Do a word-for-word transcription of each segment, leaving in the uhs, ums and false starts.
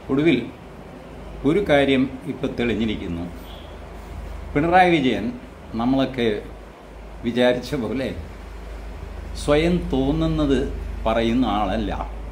ഒടുവിൽ ഒരു കാര്യം ഇപ്പോൾ തെളിഞ്ഞിരിക്കുന്നു. പിണറായി വിജയൻ നമ്മളൊക്കെ വിചാരിച്ച പോലെ സ്വയം തോന്നുന്നത് പറയുന്ന ആളല്ല.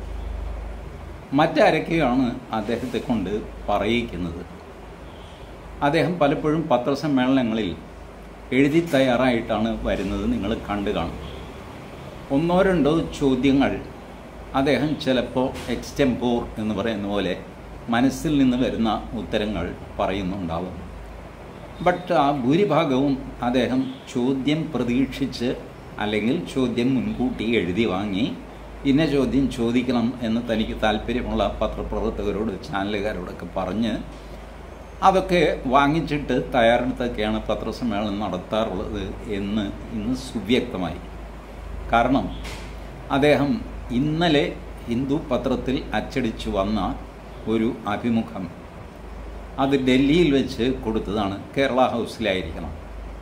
മറ്റാരൊക്കെയാണ് അദ്ദേഹത്തെ കൊണ്ട് പറയിക്കുന്നത്. അദ്ദേഹം പലപ്പോഴും പത്രസമ്മേളനങ്ങളിൽ എഴുതി തയ്യാറായിട്ടാണ് വരുന്നത്. നിങ്ങൾ കണ്ടു കാണും. ഒന്നോ രണ്ടോ ചോദ്യങ്ങൾ അദ്ദേഹം ചിലപ്പോൾ എക്സ്റ്റെംപോർ എന്ന് പറയുന്ന പോലെ മനസ്സിൽ നിന്ന് വരുന്ന ഉത്തരങ്ങൾ പറയുന്നുണ്ടാവും. ബട്ട് ആ ഭൂരിഭാഗവും അദ്ദേഹം ചോദ്യം പ്രതീക്ഷിച്ച് അല്ലെങ്കിൽ ചോദ്യം മുൻകൂട്ടി എഴുതി വാങ്ങി ഇന്ന ചോദ്യം ചോദിക്കണം എന്ന് തനിക്ക് താല്പര്യമുള്ള പത്രപ്രവർത്തകരോട് ചാനലുകാരോടൊക്കെ പറഞ്ഞ് അതൊക്കെ വാങ്ങിച്ചിട്ട് തയ്യാറെടുത്തൊക്കെയാണ് പത്രസമ്മേളനം നടത്താറുള്ളത് എന്ന് ഇന്ന് സുവ്യക്തമായി. കാരണം അദ്ദേഹം ഇന്നലെ ഹിന്ദു പത്രത്തിൽ അച്ചടിച്ചു വന്ന ഒരു അഭിമുഖം അത് ഡൽഹിയിൽ വെച്ച് കൊടുത്തതാണ്. കേരള ഹൗസിലായിരിക്കണം.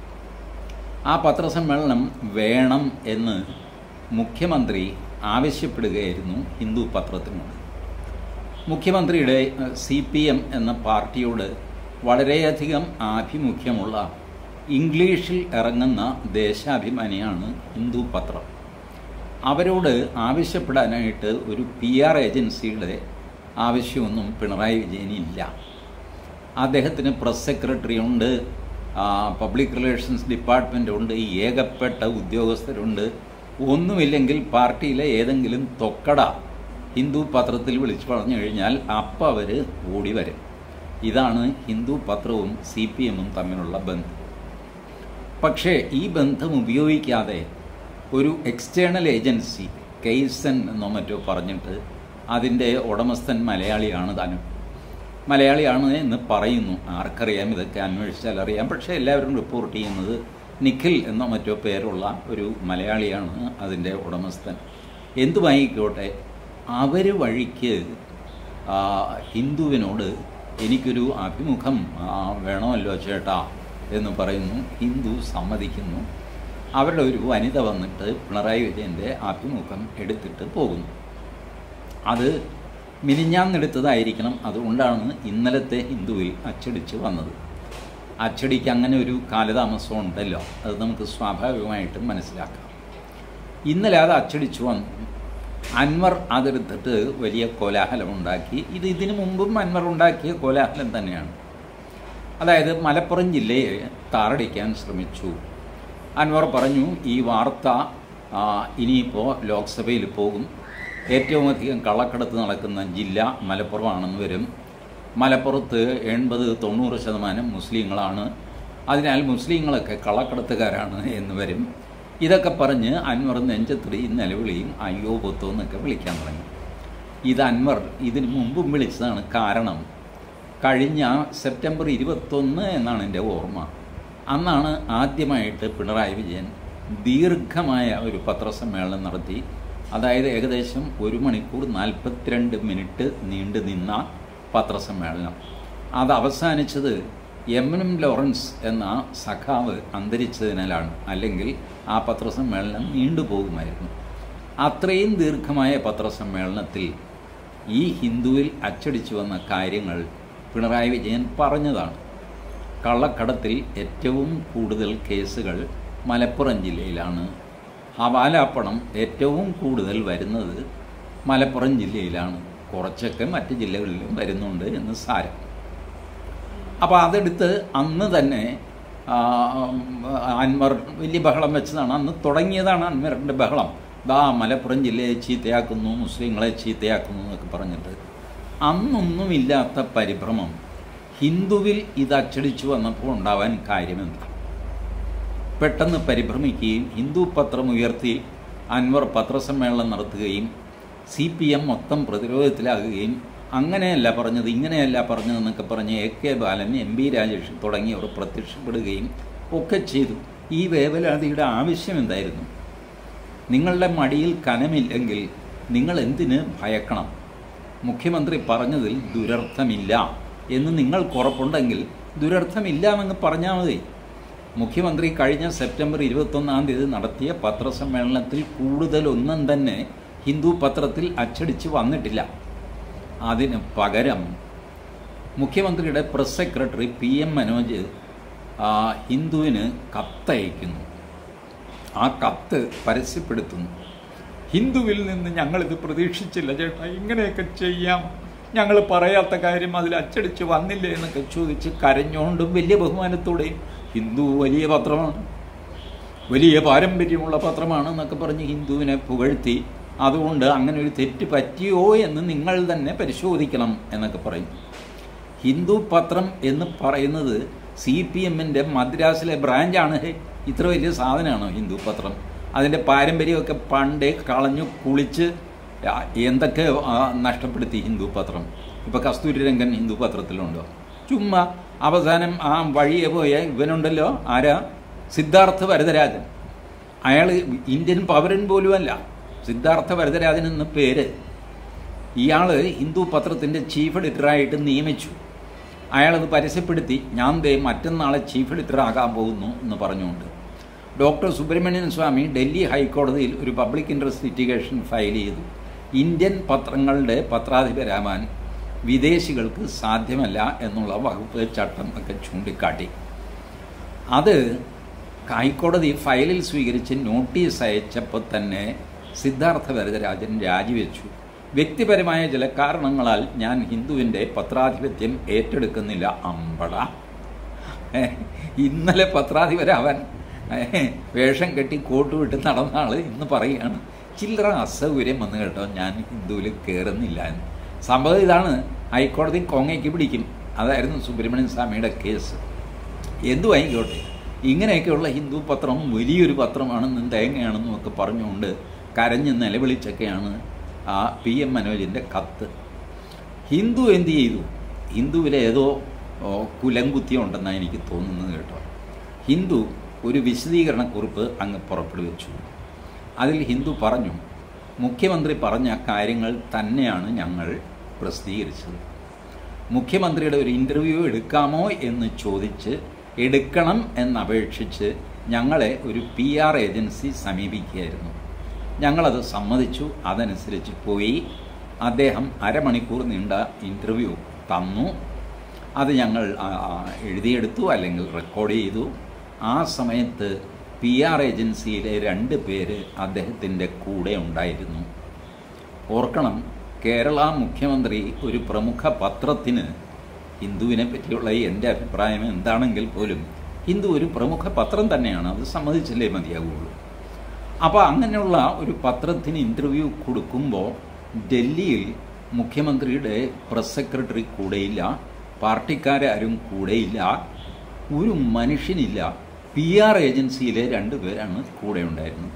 ആ പത്രസമ്മേളനം വേണം എന്ന് മുഖ്യമന്ത്രി ആവശ്യപ്പെടുകയായിരുന്നു ഹിന്ദു പത്രത്തിനോട്. മുഖ്യമന്ത്രിയുടെ സി പി എം എന്ന പാർട്ടിയോട് വളരെയധികം ആഭിമുഖ്യമുള്ള ഇംഗ്ലീഷിൽ ഇറങ്ങുന്ന ദേശാഭിമാനിയാണ് ഹിന്ദു പത്രം. അവരോട് ആവശ്യപ്പെടാനായിട്ട് ഒരു പി ആർ ഏജൻസിയുടെ ആവശ്യമൊന്നും പിണറായി വിജയനില്ല. അദ്ദേഹത്തിന് പ്രസ് സെക്രട്ടറി ഉണ്ട്, പബ്ലിക് റിലേഷൻസ് ഡിപ്പാർട്ട്മെൻ്റ് ഉണ്ട്, ഏകപ്പെട്ട ഉദ്യോഗസ്ഥരുണ്ട്. ഒന്നുമില്ലെങ്കിൽ പാർട്ടിയിലെ ഏതെങ്കിലും തൊക്കട ഹിന്ദു പത്രത്തിൽ വിളിച്ചു പറഞ്ഞു കഴിഞ്ഞാൽ അപ്പം അവർ ഓടി വരും. ഇതാണ് ഹിന്ദു പത്രവും സി പി എമ്മും തമ്മിലുള്ള ബന്ധം. പക്ഷേ ഈ ബന്ധം ഉപയോഗിക്കാതെ ഒരു എക്സ്റ്റേണൽ ഏജൻസി കെയ്സൺ എന്നോ മറ്റോ പറഞ്ഞിട്ട് അതിൻ്റെ ഉടമസ്ഥൻ മലയാളിയാണ് താനും മലയാളിയാണ് എന്ന് പറയുന്നു. ആർക്കറിയാം, ഇതൊക്കെ അന്വേഷിച്ചാൽ അറിയാം. പക്ഷേ എല്ലാവരും റിപ്പോർട്ട് ചെയ്യുന്നത് നിഖിൽ എന്നോ മറ്റോ പേരുള്ള ഒരു മലയാളിയാണ് അതിൻ്റെ ഉടമസ്ഥൻ. എന്തുമായിക്കോട്ടെ, അവർ വഴിക്ക് ഹിന്ദുവിനോട് എനിക്കൊരു അഭിമുഖം വേണമല്ലോ ചേട്ടാ എന്ന് പറയുന്നു. ഹിന്ദു സമ്മതിക്കുന്നു. അവരുടെ ഒരു വനിത വന്നിട്ട് പിണറായി വിജയൻ്റെ അഭിമുഖം എടുത്തിട്ട് പോകുന്നു. അത് മിനിഞ്ഞാന്നെടുത്തതായിരിക്കണം. അതുകൊണ്ടാണ് ഇന്നലത്തെ ഹിന്ദുവിൽ അച്ചടിച്ച് വന്നത്. അച്ചടിക്ക് അങ്ങനെ ഒരു കാലതാമസം ഉണ്ടല്ലോ, അത് നമുക്ക് സ്വാഭാവികമായിട്ടും മനസ്സിലാക്കാം. ഇന്നലെ അത് അച്ചടിച്ചു വന്നു. അൻവർ അതെടുത്തിട്ട് വലിയ കോലാഹലമുണ്ടാക്കി. ഇത് ഇതിനു മുമ്പും അൻവർ ഉണ്ടാക്കിയ കോലാഹലം തന്നെയാണ്. അതായത് മലപ്പുറം ജില്ലയെ താറടിക്കാൻ ശ്രമിച്ചു. അൻവർ പറഞ്ഞു ഈ വാർത്ത ഇനിയിപ്പോൾ ലോക്സഭയിൽ പോകും. ഏറ്റവും അധികം കള്ളക്കടത്ത് നടക്കുന്ന ജില്ല മലപ്പുറമാണെന്ന് വരും. മലപ്പുറത്ത് എൺപത് തൊണ്ണൂറ് ശതമാനം മുസ്ലിങ്ങളാണ്. അതിനാൽ മുസ്ലിങ്ങളൊക്കെ കള്ളക്കടത്തുകാരാണ് എന്ന് വരും. ഇതൊക്കെ പറഞ്ഞ് അൻവർ നെഞ്ചത്തിടിയും നിലവിളിയും അയ്യോ പൊത്തോ എന്നൊക്കെ വിളിക്കാൻ തുടങ്ങി. ഇത് അൻവർ ഇതിന് മുമ്പും വിളിച്ചതാണ്. കാരണം കഴിഞ്ഞ സെപ്റ്റംബർ ഇരുപത്തൊന്ന് എന്നാണ് എൻ്റെ ഓർമ്മ. അന്നാണ് ആദ്യമായിട്ട് പിണറായി വിജയൻ ദീർഘമായ ഒരു പത്രസമ്മേളനം നടത്തി. അതായത് ഏകദേശം ഒരു മണിക്കൂർ നാൽപ്പത്തിരണ്ട് മിനിറ്റ് നീണ്ടു നിന്ന പത്രസമ്മേളനം. അത് അവസാനിച്ചത് എം എം ലോറൻസ് എന്ന സഖാവ് അന്തരിച്ചതിനാലാണ്. അല്ലെങ്കിൽ ആ പത്രസമ്മേളനം നീണ്ടുപോകുമായിരുന്നു. അത്രയും ദീർഘമായ പത്രസമ്മേളനത്തിൽ ഈ ഹിന്ദുവിൽ അച്ചടിച്ചു വന്ന കാര്യങ്ങൾ പിണറായി വിജയൻ പറഞ്ഞതാണ്. കള്ളക്കടത്തിൽ ഏറ്റവും കൂടുതൽ കേസുകൾ മലപ്പുറം ജില്ലയിലാണ്. ഹവാലാപ്പണം ഏറ്റവും കൂടുതൽ വരുന്നത് മലപ്പുറം ജില്ലയിലാണ്. കുറച്ചൊക്കെ മറ്റ് ജില്ലകളിലും വരുന്നുണ്ട് എന്ന് സാരം. അപ്പോൾ അതെടുത്ത് അന്ന് തന്നെ അൻവർ വലിയ ബഹളം വെച്ചതാണ്. അന്ന് തുടങ്ങിയതാണ് അൻവറിൻ്റെ ബഹളം. ദാ മലപ്പുറം ജില്ലയെ ചീത്തയാക്കുന്നു, മുസ്ലിങ്ങളെ ചീത്തയാക്കുന്നു എന്നൊക്കെ പറഞ്ഞിട്ട്. അന്നൊന്നുമില്ലാത്ത പരിഭ്രമം ഹിന്ദുവിൽ ഇത് അച്ചടിച്ചു വന്നപ്പോൾ ഉണ്ടാവാൻ കാര്യമെന്താ? പെട്ടെന്ന് പരിഭ്രമിക്കുകയും ഹിന്ദു പത്രം ഉയർത്തി അൻവർ പത്രസമ്മേളനം നടത്തുകയും സി പി എം മൊത്തം പ്രതിരോധത്തിലാകുകയും അങ്ങനെയല്ല പറഞ്ഞത് ഇങ്ങനെയല്ല പറഞ്ഞതെന്നൊക്കെ പറഞ്ഞ് A K Balan, M B Rajesh തുടങ്ങിയവർ പ്രത്യക്ഷപ്പെടുകയും ഒക്കെ ചെയ്തു. ഈ വേവലാതിയുടെ ആവശ്യം എന്തായിരുന്നു? നിങ്ങളുടെ മടിയിൽ കനമില്ലെങ്കിൽ നിങ്ങൾ എന്തിന് ഭയക്കണം? മുഖ്യമന്ത്രി പറഞ്ഞതിൽ ദുരർത്ഥമില്ല എന്ന് നിങ്ങൾക്ക് ഉറപ്പുണ്ടെങ്കിൽ ദുരർത്ഥമില്ല എന്നങ്ങ് പറഞ്ഞാൽ മതി. മുഖ്യമന്ത്രി കഴിഞ്ഞ സെപ്റ്റംബർ ഇരുപത്തൊന്നാം തീയതി നടത്തിയ പത്രസമ്മേളനത്തിൽ കൂടുതലൊന്നും തന്നെ ഹിന്ദു പത്രത്തിൽ അച്ചടിച്ച് വന്നിട്ടില്ല. അതിന് പകരം മുഖ്യമന്ത്രിയുടെ press secretary P M Manoj ഹിന്ദുവിന് കത്തയക്കുന്നു. ആ കത്ത് പരസ്യപ്പെടുത്തുന്നു. ഹിന്ദുവിൽ നിന്ന് ഞങ്ങളിത് പ്രതീക്ഷിച്ചില്ല ചേട്ടാ, ഇങ്ങനെയൊക്കെ ചെയ്യാം, ഞങ്ങൾ പറയാത്ത കാര്യം അതിൽ അച്ചടിച്ച് വന്നില്ലേ എന്നൊക്കെ ചോദിച്ച് കരഞ്ഞുകൊണ്ടും വലിയ ബഹുമാനത്തോടെയും ഹിന്ദു വലിയ പത്രമാണ്, വലിയ പാരമ്പര്യമുള്ള പത്രമാണ് എന്നൊക്കെ പറഞ്ഞ് ഹിന്ദുവിനെ പുകഴ്ത്തി, അതുകൊണ്ട് അങ്ങനെ ഒരു തെറ്റ് പറ്റിയോ എന്ന് നിങ്ങൾ തന്നെ പരിശോധിക്കണം എന്നൊക്കെ പറയും. ഹിന്ദു പത്രം എന്ന് പറയുന്നത് സി പി എമ്മിൻ്റെ മദ്രാസിലെ ബ്രാഞ്ചാണ്. ഇത്ര വലിയ സാധനമാണോ ഹിന്ദു പത്രം? അതിൻ്റെ പാരമ്പര്യമൊക്കെ പണ്ടേ കളഞ്ഞു കുളിച്ച് എന്തൊക്കെ നഷ്ടപ്പെടുത്തി ഹിന്ദു പത്രം. ഇപ്പോൾ കസ്തൂരി രംഗൻ ഹിന്ദു പത്രത്തിലുണ്ടോ? ചുമ്മാ അവസാനം ആ വഴിയെ പോയ ഇവനുണ്ടല്ലോ, ആരാ, സിദ്ധാർത്ഥ വരദരാജൻ. അയാൾ ഇന്ത്യൻ പൗരൻ പോലുമല്ല, സിദ്ധാർത്ഥ വരദരാജൻ എന്ന പേര്. ഇയാൾ ഹിന്ദു പത്രത്തിൻ്റെ ചീഫ് എഡിറ്ററായിട്ട് നിയമിച്ചു. അയാളത് പരസ്യപ്പെടുത്തി, ഞാൻ ദേ മറ്റന്നാളെ ചീഫ് എഡിറ്റർ ആകാൻ പോകുന്നു എന്ന് പറഞ്ഞുകൊണ്ട്. ഡോക്ടർ സുബ്രഹ്മണ്യൻ സ്വാമി ഡൽഹി ഹൈക്കോടതിയിൽ ഒരു പബ്ലിക് ഇൻട്രസ്റ്റ് ലിറ്റിഗേഷൻ ഫയൽ ചെയ്തു. ഇന്ത്യൻ പത്രങ്ങളുടെ പത്രാധിപരാവാൻ വിദേശികൾക്ക് സാധ്യമല്ല എന്നുള്ള വകുപ്പ് ചട്ടം ഒക്കെ ചൂണ്ടിക്കാട്ടി. അത് ഹൈക്കോടതി ഫയലിൽ സ്വീകരിച്ച് നോട്ടീസ് അയച്ചപ്പോൾ തന്നെ സിദ്ധാർത്ഥ വരദരാജൻ രാജിവെച്ചു. വ്യക്തിപരമായ ചില കാരണങ്ങളാൽ ഞാൻ ഹിന്ദുവിൻ്റെ പത്രാധിപത്യം ഏറ്റെടുക്കുന്നില്ല. അമ്പട, ഇന്നലെ പത്രാധിപരാവാൻ വേഷം കെട്ടി കോട്ട് വിട്ട് നടന്ന ആൾ ഇന്ന് പറയുകയാണ് ചില്ലറ അസൗകര്യം വന്നു കേട്ടോ, ഞാൻ ഹിന്ദുവിൽ കയറുന്നില്ല എന്ന്. സംഭവം ഇതാണ്, ഹൈക്കോടതി കോങ്ങയ്ക്ക് പിടിക്കും. അതായിരുന്നു സുബ്രഹ്മണ്യൻ സ്വാമിയുടെ കേസ്. എന്തു ആയിക്കോട്ടെ, ഇങ്ങനെയൊക്കെയുള്ള ഹിന്ദു പത്രം വലിയൊരു പത്രമാണെന്നും തേങ്ങയാണെന്നും ഒക്കെ പറഞ്ഞുകൊണ്ട് കരഞ്ഞ് നിലവിളിച്ചൊക്കെയാണ് ആ പി എം മനോജിൻ്റെ കത്ത്. ഹിന്ദു എന്ത് ചെയ്തു? ഹിന്ദുവിലെ ഏതോ കുലംകുത്തി ഉണ്ടെന്നാണ് എനിക്ക് തോന്നുന്നത് കേട്ടോ. ഹിന്ദു ഒരു വിശദീകരണക്കുറിപ്പ് അങ്ങ് പുറപ്പെടുവിച്ചു. അതിൽ ഹിന്ദു പറഞ്ഞു, മുഖ്യമന്ത്രി പറഞ്ഞ കാര്യങ്ങൾ തന്നെയാണ് ഞങ്ങൾ പ്രസിദ്ധീകരിച്ചത്. മുഖ്യമന്ത്രിയുടെ ഒരു ഇൻ്റർവ്യൂ എടുക്കാമോ എന്ന് ചോദിച്ച് എടുക്കണം എന്നപേക്ഷിച്ച് ഞങ്ങളെ ഒരു പി ആർ ഏജൻസി സമീപിക്കുകയായിരുന്നു. ഞങ്ങളത് സമ്മതിച്ചു. അതനുസരിച്ച് പോയി. അദ്ദേഹം അരമണിക്കൂർ നീണ്ട ഇൻ്റർവ്യൂ തന്നു. അത് ഞങ്ങൾ എഴുതിയെടുത്തു അല്ലെങ്കിൽ റെക്കോർഡ് ചെയ്തു. ആ സമയത്ത് പി ആർ ഏജൻസിയിലെ രണ്ട് പേര് അദ്ദേഹത്തിൻ്റെ കൂടെ ഉണ്ടായിരുന്നു. ഓർക്കണം, കേരള മുഖ്യമന്ത്രി ഒരു പ്രമുഖ പത്രത്തിന്, ഹിന്ദുവിനെ പറ്റിയുള്ള എൻ്റെ അഭിപ്രായം എന്താണെങ്കിൽ പോലും ഹിന്ദു ഒരു പ്രമുഖ പത്രം തന്നെയാണ്, അത് സമ്മതിച്ചല്ലേ മതിയാവുള്ളൂ. അപ്പോൾ അങ്ങനെയുള്ള ഒരു പത്രത്തിന് ഇൻ്റർവ്യൂ കൊടുക്കുമ്പോൾ ഡൽഹിയിൽ മുഖ്യമന്ത്രിയുടെ പ്രസ് സെക്രട്ടറി കൂടെയില്ല, പാർട്ടിക്കാരും കൂടെയില്ല, ഒരു മനുഷ്യനില്ല. പി ആർ ഏജൻസിയിലെ രണ്ടുപേരാണ് കൂടെ ഉണ്ടായിരുന്നത്.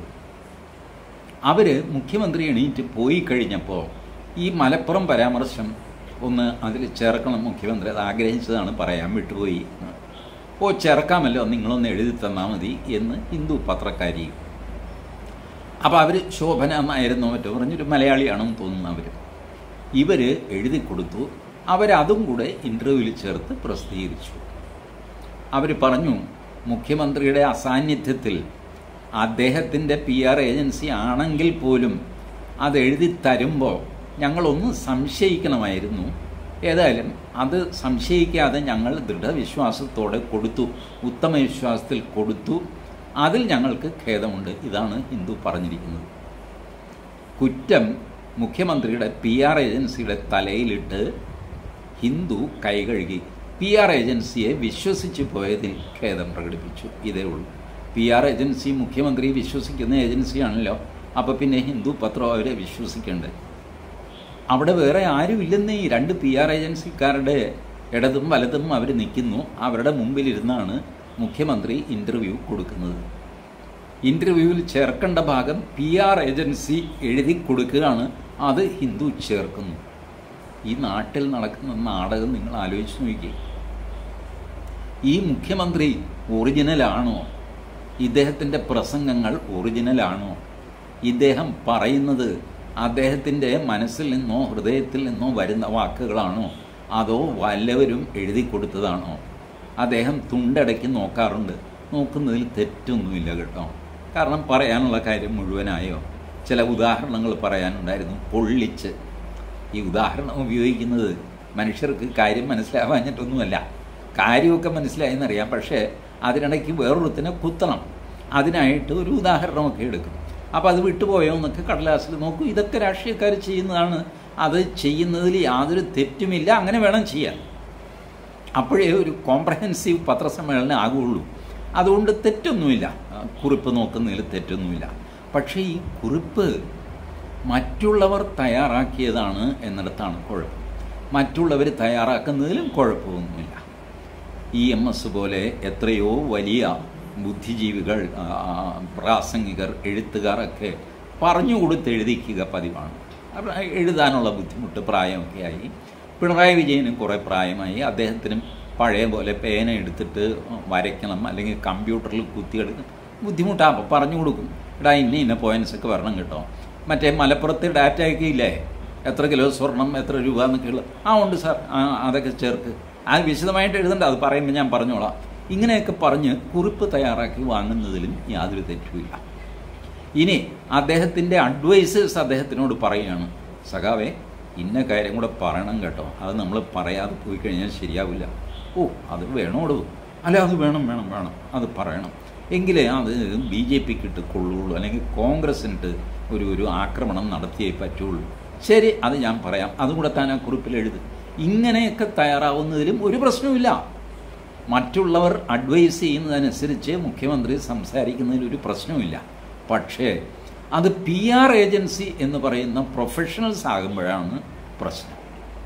അവർ മുഖ്യമന്ത്രി എണീറ്റ് പോയി കഴിഞ്ഞപ്പോൾ ഈ മലപ്പുറം പരാമർശം ഒന്ന് അതിൽ ചേർക്കണം, മുഖ്യമന്ത്രി അത് ആഗ്രഹിച്ചതാണ്, പറയാൻ വിട്ടുപോയി. ഓ ചേർക്കാമല്ലോ, നിങ്ങളൊന്ന് എഴുതി തന്നാൽ മതി എന്ന് ഹിന്ദു പത്രക്കാരി. അപ്പോൾ അവർ ശോഭന എന്നായിരുന്നോ മറ്റോ പറഞ്ഞൊരു മലയാളിയാണെന്ന് തോന്നുന്നു. അവർ ഇവർ എഴുതി കൊടുത്തു. അവരതും കൂടെ ഇൻ്റർവ്യൂവിൽ ചേർത്ത് പ്രസിദ്ധീകരിച്ചു. അവർ പറഞ്ഞു, മുഖ്യമന്ത്രിയുടെ അസാന്നിധ്യത്തിൽ അദ്ദേഹത്തിൻ്റെ പി ആർ ഏജൻസി ആണെങ്കിൽ പോലും അത് എഴുതി തരുമ്പോൾ ഞങ്ങളൊന്ന് സംശയിക്കണമായിരുന്നു. ഏതായാലും അത് സംശയിക്കാതെ ഞങ്ങൾ ദൃഢവിശ്വാസത്തോടെ കൊടുത്തു, ഉത്തമ വിശ്വാസത്തിൽ കൊടുത്തു. അതിൽ ഞങ്ങൾക്ക് ഖേദമുണ്ട്. ഇതാണ് ഹിന്ദു പറഞ്ഞിരിക്കുന്നത്. കുറ്റം മുഖ്യമന്ത്രിയുടെ പി ആർ ഏജൻസിയുടെ തലയിലിട്ട് ഹിന്ദു കൈകഴുകി. പി ആർ ഏജൻസിയെ വിശ്വസിച്ച് പോയതിൽ ഖേദം പ്രകടിപ്പിച്ചു. ഇതേ ഉള്ളൂ. പി ആർ ഏജൻസി മുഖ്യമന്ത്രി വിശ്വസിക്കുന്ന ഏജൻസിയാണല്ലോ, അപ്പോൾ പിന്നെ ഹിന്ദു പത്രം അവരെ വിശ്വസിക്കേണ്ടത്. അവിടെ വേറെ ആരുമില്ലെന്നേ. ഈ രണ്ട് പി ആർ ഏജൻസിക്കാരുടെ ഇടതും വലതും അവർ നിൽക്കുന്നു. അവരുടെ മുമ്പിലിരുന്നാണ് മുഖ്യമന്ത്രി ഇൻ്റർവ്യൂ കൊടുക്കുന്നത്. ഇൻ്റർവ്യൂവിൽ ചേർക്കേണ്ട ഭാഗം പി ആർ ഏജൻസി എഴുതി കൊടുക്കുകയാണ്, അത് ഹിന്ദു ചേർക്കുന്നു. ഈ നാട്ടിൽ നടക്കുന്ന നാടകം നിങ്ങൾ ആലോചിച്ച് നോക്കി. ഈ മുഖ്യമന്ത്രി ഒറിജിനലാണോ? ഇദ്ദേഹത്തിൻ്റെ പ്രസംഗങ്ങൾ ഒറിജിനലാണോ? ഇദ്ദേഹം പറയുന്നത് അദ്ദേഹത്തിൻ്റെ മനസ്സിൽ നിന്നോ ഹൃദയത്തിൽ നിന്നോ വരുന്ന വാക്കുകളാണോ, അതോ വല്ലവരും എഴുതി കൊടുത്തതാണോ? അദ്ദേഹം തുണ്ടടയ്ക്ക് നോക്കാറുണ്ട്. നോക്കുന്നതിൽ തെറ്റൊന്നുമില്ല കേട്ടോ. കാരണം പറയാനുള്ള കാര്യം മുഴുവനായോ? ചില ഉദാഹരണങ്ങൾ പറയാനുണ്ടായിരുന്നു. പൊള്ളിച്ച് ഈ ഉദാഹരണം ഉപയോഗിക്കുന്നത് മനുഷ്യർക്ക് കാര്യം മനസ്സിലാവാഞ്ഞിട്ടൊന്നുമല്ല. കാര്യമൊക്കെ മനസ്സിലായെന്നറിയാം, പക്ഷേ അതിനിടയ്ക്ക് വേറൊരുത്തിനെ കുത്തണം. അതിനായിട്ട് ഒരു ഉദാഹരണമൊക്കെ എടുക്കും. അപ്പോൾ അത് വിട്ടുപോയോ എന്നൊക്കെ കടലാസിൽ നോക്കും. ഇതൊക്കെ രാഷ്ട്രീയക്കാർ ചെയ്യുന്നതാണ്. അത് ചെയ്യുന്നതിൽ യാതൊരു തെറ്റുമില്ല, അങ്ങനെ വേണം ചെയ്യാൻ. അപ്പോഴേ ഒരു കോംപ്രഹെൻസീവ് പത്രസമ്മേളനം ആകുള്ളൂ. അതുകൊണ്ട് തെറ്റൊന്നുമില്ല, കുറിപ്പ് നോക്കുന്നതിൽ തെറ്റൊന്നുമില്ല. പക്ഷേ ഈ കുറിപ്പ് മറ്റുള്ളവർ തയ്യാറാക്കിയതാണ് എന്നിടത്താണ് കുഴപ്പം. മറ്റുള്ളവർ തയ്യാറാക്കുന്നതിലും കുഴപ്പമൊന്നുമില്ല. ഇ എം എസ് പോലെ എത്രയോ വലിയ ബുദ്ധിജീവികൾ, പ്രാസംഗികർ, എഴുത്തുകാരൊക്കെ പറഞ്ഞു കൊടുത്ത് എഴുതിക്കുക പതിവാണ്. എഴുതാനുള്ള ബുദ്ധിമുട്ട് പ്രായമൊക്കെ ആയി. പിണറായി വിജയനും കുറേ പ്രായമായി. അദ്ദേഹത്തിനും പഴയ പോലെ പേന എടുത്തിട്ട് വരയ്ക്കണം, അല്ലെങ്കിൽ കമ്പ്യൂട്ടറിൽ കുത്തിയെടുക്കണം, ബുദ്ധിമുട്ടാണ്. അപ്പോൾ പറഞ്ഞു കൊടുക്കും, എടാ ഇന്ന ഇന്ന പോയിൻസൊക്കെ വരണം കേട്ടോ. മറ്റേ മലപ്പുറത്ത് ഡാറ്റയൊക്കെ ഇല്ലേ, എത്ര കിലോ സ്വർണം എത്ര രൂപ എന്നൊക്കെയുള്ള, ആ ഉണ്ട് സാർ, അതൊക്കെ ചേർക്ക്, അത് വിശദമായിട്ട് എഴുതണ്ട, അത് പറയുമ്പോൾ ഞാൻ പറഞ്ഞോളാം. ഇങ്ങനെയൊക്കെ പറഞ്ഞ് കുറിപ്പ് തയ്യാറാക്കി വാങ്ങുന്നതിലും യാതൊരു തെറ്റുമില്ല. ഇനി അദ്ദേഹത്തിൻ്റെ അഡ്വൈസേഴ്സ് അദ്ദേഹത്തിനോട് പറയുകയാണ്, സഖാവേ ഇന്ന കാര്യം കൂടെ പറയണം കേട്ടോ, അത് നമ്മൾ പറയാതെ പോയി കഴിഞ്ഞാൽ ശരിയാവില്ല. ഓ അത് വേണോടൂ, അല്ല അത് വേണം വേണം വേണം അത് പറയണം, എങ്കിലേ അത് ബി ജെ പിക്ക് ഇട്ട് കൊള്ളുള്ളൂ, അല്ലെങ്കിൽ കോൺഗ്രസിനിട്ട് ഒരു ഒരു ആക്രമണം നടത്തിയേ പറ്റുള്ളൂ. ശരി, അത് ഞാൻ പറയാം, അതും കൂടെ താൻ ആ കുറിപ്പിൽ എഴുതി. ഇങ്ങനെയൊക്കെ തയ്യാറാവുന്നതിലും ഒരു പ്രശ്നവുമില്ല. മറ്റുള്ളവർ അഡ്വൈസ് ചെയ്യുന്നതനുസരിച്ച് മുഖ്യമന്ത്രി സംസാരിക്കുന്നതിൽ ഒരു പ്രശ്നവുമില്ല. പക്ഷേ അത് പി ആർ ഏജൻസി എന്ന് പറയുന്ന പ്രൊഫഷണൽസ് ആകുമ്പോഴാണ് പ്രശ്നം.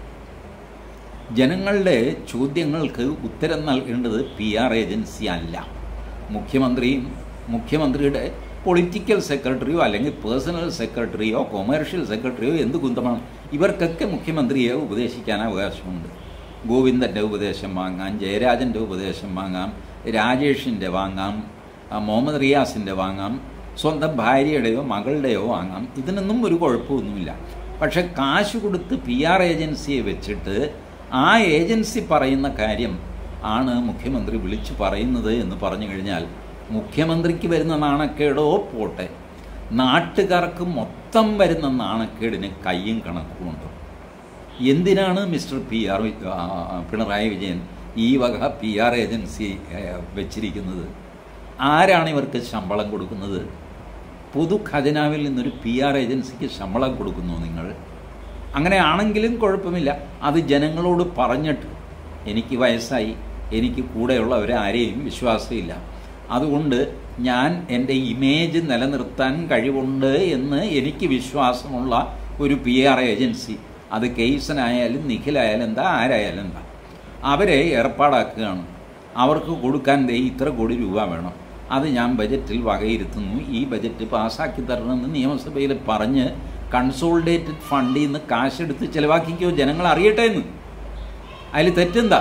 ജനങ്ങളുടെ ചോദ്യങ്ങൾക്ക് ഉത്തരം നൽകേണ്ടത് പി ആർ ഏജൻസി അല്ല. മുഖ്യമന്ത്രിയും മുഖ്യമന്ത്രിയുടെ പൊളിറ്റിക്കൽ സെക്രട്ടറിയോ അല്ലെങ്കിൽ പേഴ്സണൽ സെക്രട്ടറിയോ കൊമേഴ്ഷ്യൽ സെക്രട്ടറിയോ എന്ത് കുന്തമാണ്. ഇവർക്കൊക്കെ മുഖ്യമന്ത്രിയെ ഉപദേശിക്കാൻ അവകാശമുണ്ട്. ഗോവിന്ദൻ്റെ ഉപദേശം വാങ്ങാം, ജയരാജൻ്റെ ഉപദേശം വാങ്ങാം, രാജേഷിൻ്റെ വാങ്ങാം, മുഹമ്മദ് റിയാസിൻ്റെ വാങ്ങാം, സ്വന്തം ഭാര്യയുടെയോ മകളുടെയോ വാങ്ങാം. ഇതിനൊന്നും ഒരു കുഴപ്പമൊന്നുമില്ല. പക്ഷെ കാശ് കൊടുത്ത് പി ആർ ഏജൻസിയെ വെച്ചിട്ട് ആ ഏജൻസി പറയുന്ന കാര്യം ആണ് മുഖ്യമന്ത്രി വിളിച്ചു പറയുന്നത് എന്ന് പറഞ്ഞു കഴിഞ്ഞാൽ മുഖ്യമന്ത്രിക്ക് വരുന്ന നാണക്കേടോ പോട്ടെ, നാട്ടുകാർക്ക് മൊത്തം വരുന്ന നാണക്കേടിന് കയ്യും കണക്കുമുണ്ടോ? എന്തിനാണ് mister P R Pinarayi Vijayan ഈ വക പി ആർ ഏജൻസി വെച്ചിരിക്കുന്നത്? ആരാണ് ഇവർക്ക് ശമ്പളം കൊടുക്കുന്നത്? പൊതു ഖജനാവിൽ നിന്നൊരു പി ആർ ഏജൻസിക്ക് ശമ്പളം കൊടുക്കുന്നു നിങ്ങൾ? അങ്ങനെ ആണെങ്കിലും കുഴപ്പമില്ല. അത് ജനങ്ങളോട് പറഞ്ഞിട്ട്, എനിക്ക് വയസ്സായി, എനിക്ക് കൂടെയുള്ളവരെ ആരെയും വിശ്വാസമില്ല, അതുകൊണ്ട് ഞാൻ എൻ്റെ ഇമേജ് നിലനിർത്താൻ കഴിവുണ്ട് എന്ന് എനിക്ക് വിശ്വാസമുള്ള ഒരു പി ആർ ഏജൻസി, അത് കേസനായാലും നിഖിലായാലും എന്താ ആരായാലും എന്താ, അവരെ ഏർപ്പാടാക്കുകയാണ്. അവർക്ക് കൊടുക്കാൻ ദേ ഇത്ര കോടി രൂപ വേണം, അത് ഞാൻ ബജറ്റിൽ വകയിരുത്തുന്നു, ഈ ബജറ്റ് പാസ്സാക്കി തരണമെന്ന് നിയമസഭയിൽ പറഞ്ഞ് കൺസോളിഡേറ്റഡ് ഫണ്ടിൽ നിന്ന് കാശെടുത്ത് ചിലവാക്കിക്കോ, ജനങ്ങൾ അറിയട്ടെ എന്ന്. അതിൽ തെറ്റെന്താ?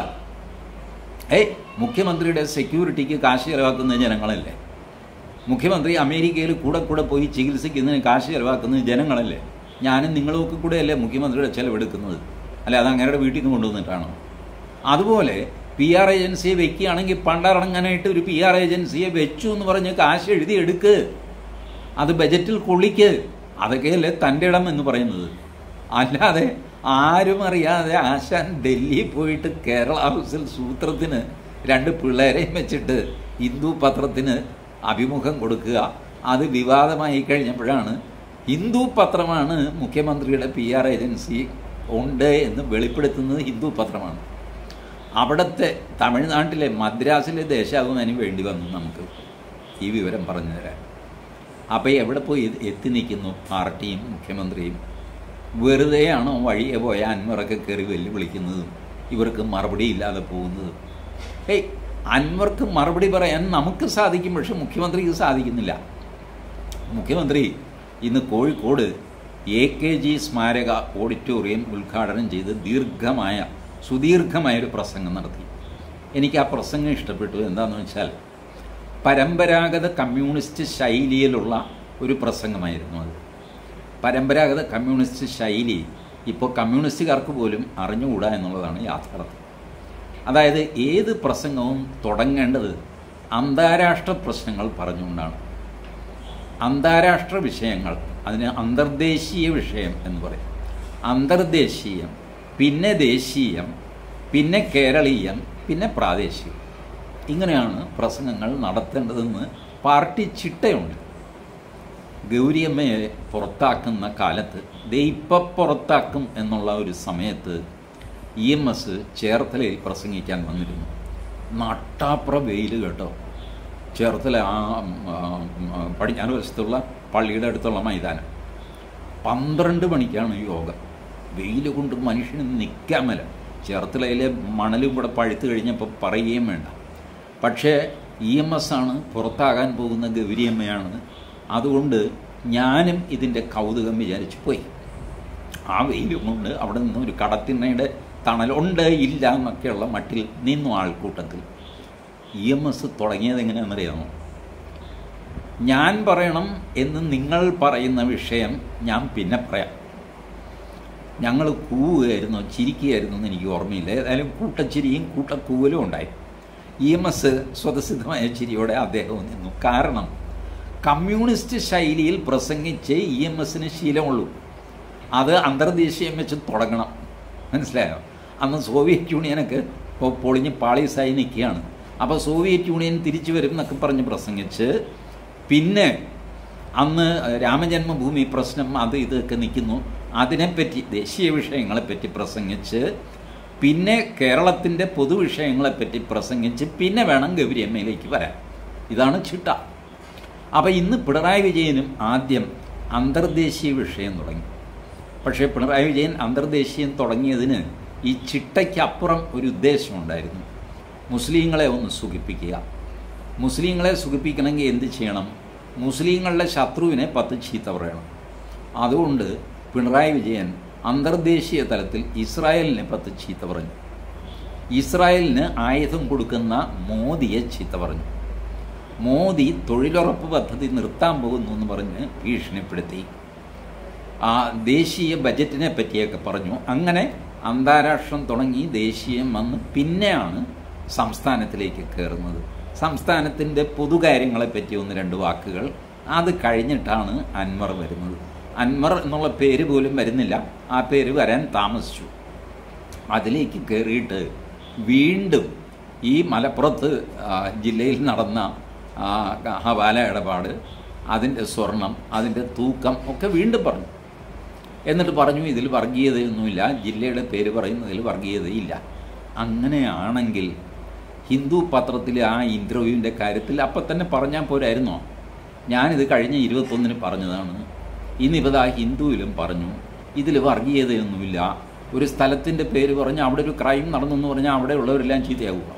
ഏയ് മുഖ്യമന്ത്രിയുടെ സെക്യൂരിറ്റിക്ക് കാശ് ചിലവാക്കുന്നത് ജനങ്ങളല്ലേ? മുഖ്യമന്ത്രി അമേരിക്കയിൽ കൂടെ കൂടെ പോയി ചികിത്സിക്കുന്നതിന് കാശ് ചിലവാക്കുന്നത് ജനങ്ങളല്ലേ? ഞാനും നിങ്ങളുമൊക്കെ കൂടെയല്ലേ മുഖ്യമന്ത്രിയുടെ ചിലവെടുക്കുന്നത്? അല്ലെ അത് അങ്ങേരുടെ വീട്ടിൽ നിന്ന് കൊണ്ടുവന്നിട്ടാണോ? അതുപോലെ പി ആർ ഏജൻസിയെ വെക്കുകയാണെങ്കിൽ പണ്ടറങ്ങാനായിട്ട് ഒരു പി ആർ ഏജൻസിയെ വെച്ചു എന്ന് പറഞ്ഞ് കാശ് എഴുതി എടുക്ക്, അത് ബജറ്റിൽ കൊള്ളിക്ക്. അതൊക്കെയല്ലേ തൻ്റെ ഇടം എന്ന് പറയുന്നത്. അല്ലാതെ ആരും അറിയാതെ ആശാൻ ഡൽഹിയിൽ പോയിട്ട് കേരള ഹൗസിൽ സൂത്രത്തിന് രണ്ട് പിള്ളേരെയും വെച്ചിട്ട് ഹിന്ദു പത്രത്തിന് അഭിമുഖം കൊടുക്കുക, അത് വിവാദമായി കഴിഞ്ഞപ്പോഴാണ് ഹിന്ദു പത്രമാണ് മുഖ്യമന്ത്രിയുടെ പി ആർ ഏജൻസി ഉണ്ട് എന്ന് വെളിപ്പെടുത്തുന്നത്. ഹിന്ദു പത്രമാണ്. അവിടുത്തെ തമിഴ്നാട്ടിലെ മദ്രാസിലെ ദേശാഭിമാനി വേണ്ടി വന്നു നമുക്ക് ഈ വിവരം പറഞ്ഞു തരാൻ. അപ്പോൾ എവിടെ പോയി എത്തി നിൽക്കുന്നു പാർട്ടിയും മുഖ്യമന്ത്രിയും? വെറുതെയാണോ വഴിയെ പോയ അൻവറൊക്കെ കയറി വെല്ലുവിളിക്കുന്നതും ഇവർക്ക് മറുപടി ഇല്ലാതെ പോകുന്നതും? ഏയ് അൻവർക്ക് മറുപടി പറയാൻ നമുക്ക് സാധിക്കും, പക്ഷെ മുഖ്യമന്ത്രിക്ക് സാധിക്കുന്നില്ല. മുഖ്യമന്ത്രി ഇന്ന് കോഴിക്കോട് എ കെ ജി സ്മാരക ഓഡിറ്റോറിയം ഉദ്ഘാടനം ചെയ്ത് ദീർഘമായ സുദീർഘമായൊരു പ്രസംഗം നടത്തി. എനിക്ക് ആ പ്രസംഗം ഇഷ്ടപ്പെട്ടു. എന്താണെന്ന് വെച്ചാൽ പരമ്പരാഗത കമ്മ്യൂണിസ്റ്റ് ശൈലിയിലുള്ള ഒരു പ്രസംഗമായിരുന്നു അത്. പരമ്പരാഗത കമ്മ്യൂണിസ്റ്റ് ശൈലി ഇപ്പോൾ കമ്മ്യൂണിസ്റ്റുകാർക്ക് പോലും അറിഞ്ഞുകൂടാ എന്നുള്ളതാണ് യാഥാർത്ഥ്യം. അതായത് ഏത് പ്രസംഗവും തുടങ്ങേണ്ടത് അന്താരാഷ്ട്ര പ്രശ്നങ്ങൾ പറഞ്ഞുകൊണ്ടാണ്. അന്താരാഷ്ട്ര വിഷയങ്ങൾ, അതിന് അന്തർദേശീയ വിഷയം എന്ന് പറയും. അന്തർദേശീയം, പിന്നെ ദേശീയം, പിന്നെ കേരളീയം, പിന്നെ പ്രാദേശികം. ഇങ്ങനെയാണ് പ്രസംഗങ്ങൾ നടത്തേണ്ടതെന്ന് പാർട്ടി ചിട്ടയുണ്ട്. ഗൗരിയമ്മയെ പുറത്താക്കുന്ന കാലത്ത് ദേ ഇപ്പം പുറത്താക്കും എന്നുള്ള ഒരു സമയത്ത് ഇ എം എസ് ചേർത്തലയിൽ പ്രസംഗിക്കാൻ വന്നിരുന്നു. നട്ടാപ്ര വെയിൽ കേട്ടോ. ചേർത്തല ആ പടിഞ്ഞാറ് വശത്തുള്ള പള്ളിയുടെ അടുത്തുള്ള മൈതാനം. പന്ത്രണ്ട് മണിക്കാണ് യോഗം. വെയിൽ കൊണ്ട് മനുഷ്യന് നിൽക്കാൻ മേല. ചേർത്തലയിലെ മണലും കൂടെ പഴുത്ത് കഴിഞ്ഞപ്പോൾ പറയുകയും വേണ്ട. പക്ഷേ ഇ എം എസ് ആണ് പുറത്താകാൻ പോകുന്ന ഗൗരിയമ്മയാണ്. അതുകൊണ്ട് ഞാനും ഇതിൻ്റെ കൗതുകം വിചാരിച്ചു പോയി. ആ വെയിലും കൊണ്ട് അവിടെ നിന്ന് ഒരു കടത്തിണ്ണയുടെ തണലുണ്ട് ഇല്ല എന്നൊക്കെയുള്ള മട്ടിൽ നിന്നു ആൾക്കൂട്ടത്തിൽ. ഇ എം എസ് തുടങ്ങിയത് എങ്ങനെയാണെന്നറിയാമോ? ഞാൻ പറയണം എന്ന് നിങ്ങൾ പറയുന്ന വിഷയം ഞാൻ പിന്നെ പറയാം. ഞങ്ങൾ കൂവുകയായിരുന്നോ ചിരിക്കുകയായിരുന്നു എന്ന് എനിക്ക് ഓർമ്മയില്ല. ഏതായാലും കൂട്ടച്ചിരിയും കൂട്ടക്കൂവലും ഉണ്ടായി. ഇ എം എസ് സ്വതസിദ്ധമായ ചിരിയോടെ അദ്ദേഹം നിന്നു. കാരണം കമ്മ്യൂണിസ്റ്റ് ശൈലിയിൽ പ്രസംഗിച്ച് ഇ എം എസിന് ശീലമുള്ളൂ. അത് അന്തർദേശീയം വെച്ച് തുടങ്ങണം. മനസ്സിലായോ? അന്ന് സോവിയറ്റ് യൂണിയനൊക്കെ ഇപ്പോൾ പൊളിഞ്ഞ് പാളീസായി നിൽക്കുകയാണ്. അപ്പോൾ സോവിയറ്റ് യൂണിയൻ തിരിച്ചു വരും എന്നൊക്കെ പറഞ്ഞ് പ്രസംഗിച്ച്, പിന്നെ അന്ന് രാമജന്മഭൂമി പ്രശ്നം അത് ഇതൊക്കെ നിൽക്കുന്നു, അതിനെപ്പറ്റി ദേശീയ വിഷയങ്ങളെപ്പറ്റി പ്രസംഗിച്ച്, പിന്നെ കേരളത്തിൻ്റെ പൊതുവിഷയങ്ങളെപ്പറ്റി പ്രസംഗിച്ച്, പിന്നെ വേണം ഗൗരിയമ്മയിലേക്ക് വരാൻ. ഇതാണ് ചിട്ട. അപ്പോൾ ഇന്ന് പിണറായി വിജയനും ആദ്യം അന്തർദേശീയ വിഷയം തുടങ്ങി. പക്ഷേ പിണറായി വിജയൻ അന്തർദേശീയം തുടങ്ങിയതിന് ഈ ചിട്ടയ്ക്കപ്പുറം ഒരു ഉദ്ദേശമുണ്ടായിരുന്നു. മുസ്ലിങ്ങളെ ഒന്ന് സുഖിപ്പിക്കുക. മുസ്ലിങ്ങളെ സുഖിപ്പിക്കണമെങ്കിൽ എന്ത് ചെയ്യണം? മുസ്ലിങ്ങളുടെ ശത്രുവിനെ പത്ത് ചീത്ത പറയണം. അതുകൊണ്ട് പിണറായി വിജയൻ അന്തർദേശീയ തലത്തിൽ ഇസ്രായേലിനെ പത്ത് ചീത്ത പറഞ്ഞു. ഇസ്രായേലിന് ആയുധം കൊടുക്കുന്ന മോദിയെ ചീത്ത പറഞ്ഞു. മോദി തൊഴിലുറപ്പ് പദ്ധതി നിർത്താൻ പോകുന്നു എന്ന് പറഞ്ഞ് ഭീഷണിപ്പെടുത്തി. ആ ദേശീയ ബജറ്റിനെ പറ്റിയൊക്കെ പറഞ്ഞു. അങ്ങനെ അന്താരാഷ്ട്രം തുടങ്ങി ദേശീയം വന്ന് പിന്നെയാണ് സംസ്ഥാനത്തിലേക്ക് കയറുന്നത്. സംസ്ഥാനത്തിൻ്റെ പൊതുകാര്യങ്ങളെപ്പറ്റി ഒന്ന് രണ്ട് വാക്കുകൾ. അത് കഴിഞ്ഞിട്ടാണ് അൻവർ വരുന്നത്. അൻവർ എന്നുള്ള പേര് പോലും വരുന്നില്ല. ആ പേര് വരാൻ താമസിച്ചു. അതിലേക്ക് കയറിയിട്ട് വീണ്ടും ഈ മലപ്പുറത്ത് ജില്ലയിൽ നടന്ന ഹവാല ഇടപാട്, അതിൻ്റെ സ്വർണം, അതിൻ്റെ തൂക്കം ഒക്കെ വീണ്ടും പറഞ്ഞു. എന്നിട്ട് പറഞ്ഞു ഇതിൽ വർഗീയതയൊന്നുമില്ല, ജില്ലയുടെ പേര് പറയുന്നതിൽ വർഗീയതയില്ല. അങ്ങനെയാണെങ്കിൽ ഹിന്ദു പത്രത്തിലെ ആ ഇൻ്റർവ്യൂവിൻ്റെ കാര്യത്തിൽ അപ്പം തന്നെ പറഞ്ഞാൽ പോരായിരുന്നോ? ഞാനിത് കഴിഞ്ഞ ഇരുപത്തൊന്നിന് പറഞ്ഞതാണ്. ഇന്നിപ്പോൾ ആ ഹിന്ദുവിലും പറഞ്ഞു ഇതിൽ വർഗീയതയൊന്നുമില്ല. ഒരു സ്ഥലത്തിൻ്റെ പേര് പറഞ്ഞ് അവിടെ ഒരു ക്രൈം നടന്നെന്ന് പറഞ്ഞാൽ അവിടെ ഉള്ളവരെല്ലാം ചീത്തയാവുക.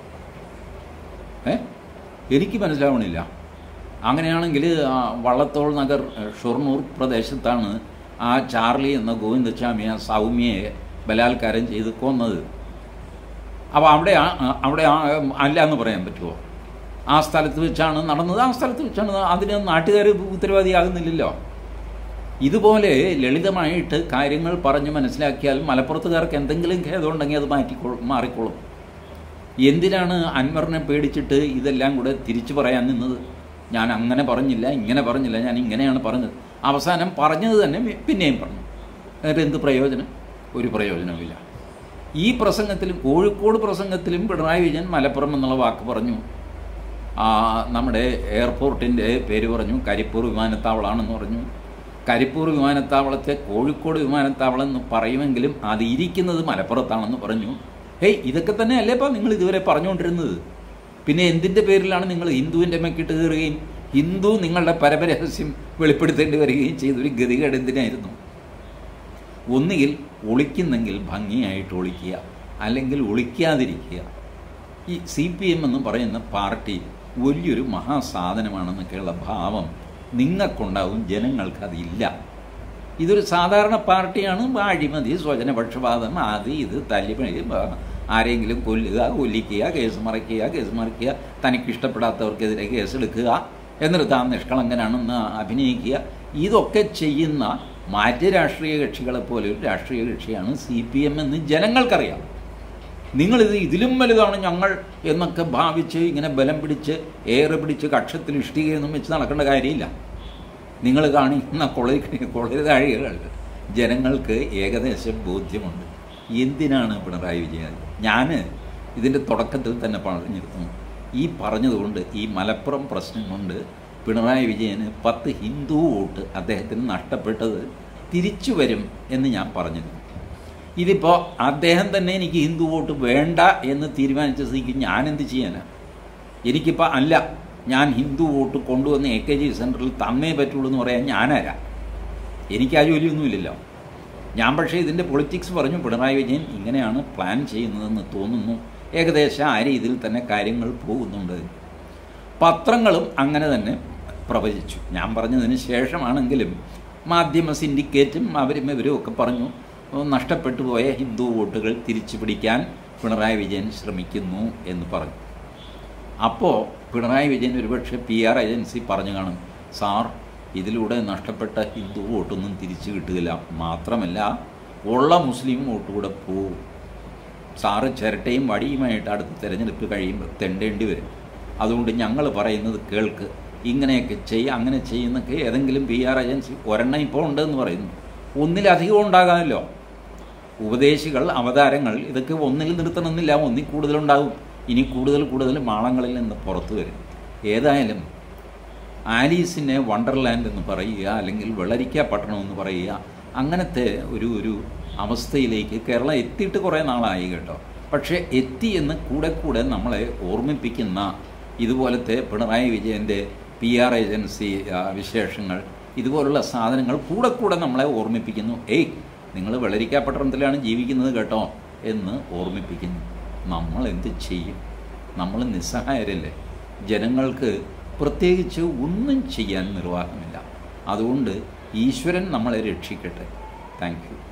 ഏ എനിക്ക് മനസ്സിലാവണില്ല. അങ്ങനെയാണെങ്കിൽ വള്ളത്തോൾ നഗർ ഷൊർണൂർ പ്രദേശത്താണ് ആ ചാർലി എന്ന ഗോവിന്ദച്ചാമിയെ സൗമ്യയെ ബലാത്കാരം ചെയ്ത് കൊന്നത്. അപ്പോൾ അവിടെ അവിടെ അല്ല എന്ന് പറയാൻ പറ്റുമോ? ആ സ്ഥലത്ത് വെച്ചാണ് നടന്നത്. ആ സ്ഥലത്ത് വെച്ചാണ്. അതിന് നാട്ടുകാർ ഉത്തരവാദിയാകുന്നില്ലല്ലോ. ഇതുപോലെ ലളിതമായിട്ട് കാര്യങ്ങൾ പറഞ്ഞ് മനസ്സിലാക്കിയാൽ മലപ്പുറത്തുകാർക്ക് എന്തെങ്കിലും ഖേദമുണ്ടെങ്കിൽ അത് മാറ്റിക്കോളും മാറിക്കോളും. എന്തിനാണ് അൻവറിനെ പേടിച്ചിട്ട് ഇതെല്ലാം കൂടെ തിരിച്ചു പറയാൻ നിന്നത്? ഞാൻ അങ്ങനെ പറഞ്ഞില്ല, ഇങ്ങനെ പറഞ്ഞില്ല, ഞാൻ ഇങ്ങനെയാണ് പറഞ്ഞത്. അവസാനം പറഞ്ഞത് തന്നെ പിന്നെയും പറഞ്ഞു. എന്നിട്ട് എന്ത് പ്രയോജനം? ഒരു പ്രയോജനവുമില്ല. ഈ പ്രസംഗത്തിലും കോഴിക്കോട് പ്രസംഗത്തിലും പിണറായി വിജയൻ മലപ്പുറം എന്നുള്ള വാക്ക് പറഞ്ഞു. നമ്മുടെ എയർപോർട്ടിൻ്റെ പേര് പറഞ്ഞു, കരിപ്പൂർ വിമാനത്താവളമാണെന്ന് പറഞ്ഞു. കരിപ്പൂർ വിമാനത്താവളത്തെ കോഴിക്കോട് വിമാനത്താവളം എന്ന് പറയുമെങ്കിലും അത് ഇരിക്കുന്നത് മലപ്പുറത്താണെന്ന് പറഞ്ഞു. ഹേയ്, ഇതൊക്കെ തന്നെ അല്ലേപ്പാ നിങ്ങൾ ഇതുവരെ പറഞ്ഞുകൊണ്ടിരുന്നത്? പിന്നെ എന്തിൻ്റെ പേരിലാണ് നിങ്ങൾ ഹിന്ദുവിൻ്റെ മെക്കിട്ട് കയറുകയും ഹിന്ദു നിങ്ങളുടെ പരമരഹസ്യം വെളിപ്പെടുത്തേണ്ടി വരികയും ചെയ്തൊരു ഗതികേട് എന്തിനായിരുന്നു? ഒന്നുകിൽ ഒളിക്കുന്നെങ്കിൽ ഭംഗിയായിട്ട് ഒളിക്കുക, അല്ലെങ്കിൽ ഒളിക്കാതിരിക്കുക. ഈ സി പി എം എന്ന് പറയുന്ന പാർട്ടി വലിയൊരു മഹാസാധനമാണെന്നൊക്കെയുള്ള ഭാവം നിങ്ങൾക്കുണ്ടാവും, ജനങ്ങൾക്കതില്ല. ഇതൊരു സാധാരണ പാർട്ടിയാണ്. അഴിമതി, സ്വജനപക്ഷപാതം, അത് ഇത് തല്ലിപ്പണി, ആരെങ്കിലും കൊല്ലുക, കൊല്ലിക്കുക, കേസ് മറിക്കുക, കേസ് മറിക്കുക, തനിക്കിഷ്ടപ്പെടാത്തവർക്കെതിരെ കേസെടുക്കുക, എന്നിട്ട് താൻ നിഷ്കളങ്കനാണെന്ന് അഭിനയിക്കുക. ഇതൊക്കെ ചെയ്യുന്ന മറ്റ് രാഷ്ട്രീയ കക്ഷികളെപ്പോലെ ഒരു രാഷ്ട്രീയ കക്ഷിയാണ് സി പി എം എന്ന് ജനങ്ങൾക്കറിയാം. നിങ്ങളിത് ഇതിലും വലുതാണ് ഞങ്ങൾ എന്നൊക്കെ ഭാവിച്ച് ഇങ്ങനെ ബലം പിടിച്ച് ഏറെ പിടിച്ച് കക്ഷത്തിൽ ഇഷ്ടികയൊന്നും വെച്ച് നടക്കേണ്ട കാര്യമില്ല. നിങ്ങൾ കാണിക്കുന്ന കൊള കൊളരുതാഴികൾ ജനങ്ങൾക്ക് ഏകദേശം ബോധ്യമുണ്ട് എന്തിനാണ് പിണറായി വിജയൻ. ഞാൻ ഇതിൻ്റെ തുടക്കത്തിൽ തന്നെ പറഞ്ഞിരുന്നു, ഈ പറഞ്ഞതുകൊണ്ട് ഈ മലപ്പുറം പ്രശ്നം കൊണ്ട് പിണറായി വിജയന് പത്ത് ഹിന്ദു വോട്ട് അദ്ദേഹത്തിന് നഷ്ടപ്പെട്ടത് തിരിച്ചു വരും എന്ന് ഞാൻ പറഞ്ഞിരുന്നു. ഇതിപ്പോൾ അദ്ദേഹം തന്നെ എനിക്ക് ഹിന്ദു വോട്ട് വേണ്ട എന്ന് തീരുമാനിച്ച സ്ഥിതിക്ക് ഞാനെന്ത് ചെയ്യാനാണ്? എനിക്കിപ്പോൾ അല്ല, ഞാൻ ഹിന്ദു വോട്ട് കൊണ്ടുവന്ന് എ കെ ജി സെൻറ്ററിൽ തന്നേ പറ്റുള്ളൂ എന്ന് പറയാൻ ഞാനാരാ? എനിക്ക് ആ ജോലിയൊന്നുമില്ലല്ലോ. ഞാൻ പക്ഷേ ഇതിൻ്റെ പൊളിറ്റിക്സ് പറഞ്ഞു, പിണറായി വിജയൻ ഇങ്ങനെയാണ് പ്ലാൻ ചെയ്യുന്നതെന്ന് തോന്നുന്നു. ഏകദേശം ആ രീതിയിൽ തന്നെ കാര്യങ്ങൾ പോകുന്നുണ്ട്. പത്രങ്ങളും അങ്ങനെ തന്നെ പ്രവചിച്ചു. ഞാൻ പറഞ്ഞതിന് ശേഷമാണെങ്കിലും മാധ്യമ സിൻഡിക്കേറ്റും അവരും ഇവരും ഒക്കെ പറഞ്ഞു നഷ്ടപ്പെട്ടു പോയ ഹിന്ദു വോട്ടുകൾ തിരിച്ചു പിടിക്കാൻ പിണറായി വിജയൻ ശ്രമിക്കുന്നു എന്ന് പറഞ്ഞു. അപ്പോൾ പിണറായി വിജയൻ ഒരുപക്ഷെ പി ആർ ഏജൻസി പറഞ്ഞു കാണും, സാർ ഇതിലൂടെ നഷ്ടപ്പെട്ട ഹിന്ദു വോട്ടൊന്നും തിരിച്ചു കിട്ടുകയില്ല, മാത്രമല്ല ഉള്ള മുസ്ലിം വോട്ട് കൂടെ പോവും, സാറ് ചിരട്ടയും വടിയുമായിട്ട് അടുത്ത തിരഞ്ഞെടുപ്പ് കഴിയുമ്പോൾ തെണ്ടേണ്ടി വരും, അതുകൊണ്ട് ഞങ്ങൾ പറയുന്നത് കേൾക്ക്, ഇങ്ങനെയൊക്കെ ചെയ്യുക അങ്ങനെ ചെയ്യുന്നൊക്കെ ഏതെങ്കിലും പി ആർ ഏജൻസി ഒരെണ്ണം ഇപ്പോൾ ഉണ്ടെന്ന് പറയുന്നു. ഒന്നിലധികം ഉണ്ടാകാമല്ലോ. ഉപദേശികൾ, അവതാരങ്ങൾ ഇതൊക്കെ ഒന്നിൽ നിർത്തണമെന്നില്ല, ഒന്നിൽ കൂടുതലുണ്ടാകും. ഇനി കൂടുതൽ കൂടുതൽ മാളങ്ങളിൽ നിന്ന് പുറത്തു വരും. ഏതായാലും ആലീസിനെ വണ്ടർലാൻഡ് എന്ന് പറയുക, അല്ലെങ്കിൽ വെള്ളരിക്ക പട്ടണം എന്ന് പറയുക, അങ്ങനത്തെ ഒരു ഒരു അവസ്ഥയിലേക്ക് കേരളം എത്തിയിട്ട് കുറേ നാളായി കേട്ടോ. പക്ഷേ എത്തി എന്ന് കൂടെ കൂടെ നമ്മളെ ഓർമ്മിപ്പിക്കുന്ന ഇതുപോലത്തെ പിണറായി വിജയൻ്റെ പി ആർ ഏജൻസി വിശേഷങ്ങൾ, ഇതുപോലുള്ള സാധനങ്ങൾ കൂടെ കൂടെ നമ്മളെ ഓർമ്മിപ്പിക്കുന്നു. ഏയ് നിങ്ങൾ വെള്ളരിക്ക പട്ടണത്തിലാണ് ജീവിക്കുന്നത് കേട്ടോ എന്ന് ഓർമ്മിപ്പിക്കുന്നു. നമ്മൾ എന്ത് ചെയ്യും? നമ്മൾ നിസ്സഹായരല്ലേ. ജനങ്ങൾക്ക് പ്രത്യേകിച്ച് ഒന്നും ചെയ്യാൻ നിർവാഹമില്ല. അതുകൊണ്ട് ഈശ്വരൻ നമ്മളെ രക്ഷിക്കട്ടെ. Thank U.